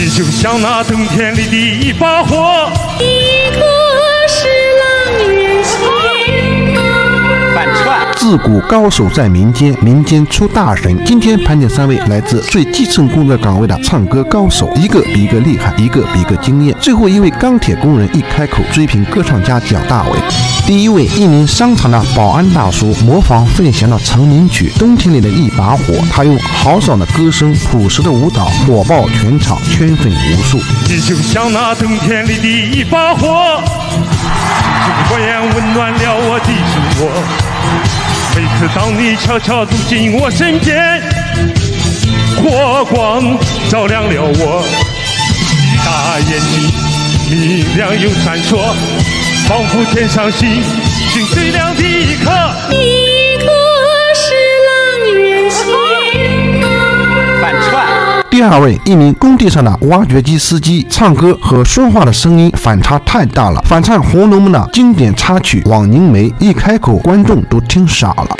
你就像那冬天里的一把火， 一个是狼人心。 反串。 自古高手在民间，民间出大神。今天盘点3位来自最基层工作岗位的唱歌高手，一个比一个厉害，一个比一个惊艳。最后一位钢铁工人一开口追平歌唱家蒋大为。第一位，一名商场的保安大叔，模仿费翔的成名曲《冬天里的一把火》，他用豪爽的歌声、朴实的舞蹈火爆全场，圈粉无数。 你就像那冬天里的一把火，用火焰温暖了我的生活。每次当你悄悄走进我身边，火光照亮了我，你大眼睛明亮又闪烁，仿佛天上星星最亮的一刻。 一个是狼人心。 反串。 第二位，一名工地上的挖掘机司机，唱歌和说话的声音反差太大了，反唱《红楼梦》的经典插曲《枉凝眉》，一开口观众都听傻了。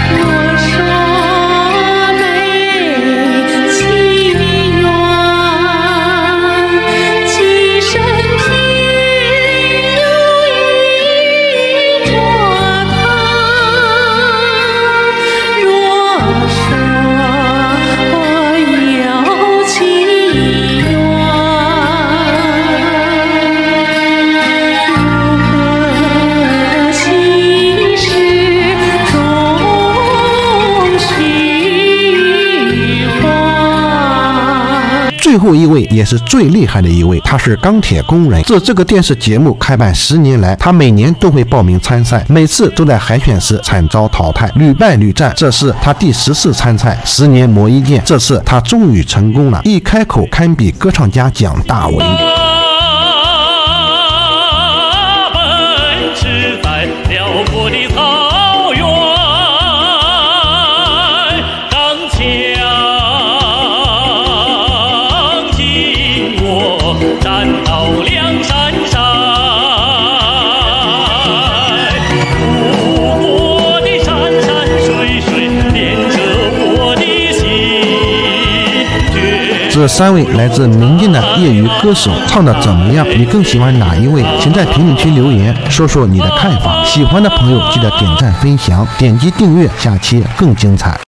最后一位也是最厉害的一位，他是钢铁工人。自这个电视节目开办10年来，他每年都会报名参赛，每次都在海选时惨遭淘汰，屡败屡战。这是他第10次参赛，10年磨一剑，这次他终于成功了，一开口堪比歌唱家蒋大为。 奔驰在辽阔的草原，钢枪站到梁山上，祖国的山山水水连着我的心。 这3位来自民间的业余歌手唱的怎么样？你更喜欢哪一位？请在评论区留言，说说你的看法。喜欢的朋友记得点赞分享，点击订阅，下期更精彩。